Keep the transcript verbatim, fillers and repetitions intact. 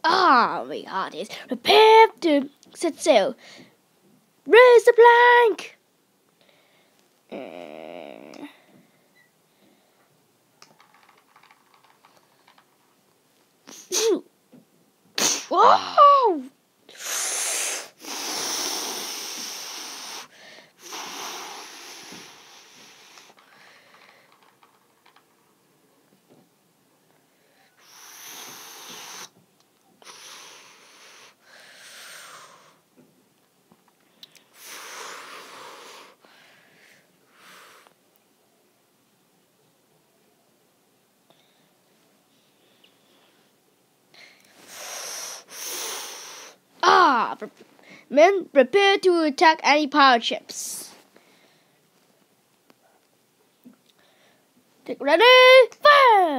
Ah, my heart is prepare to set sail. Raise the plank. Uh, Whoa! Ah, men prepare to attack any pirate ships. Get ready, fire!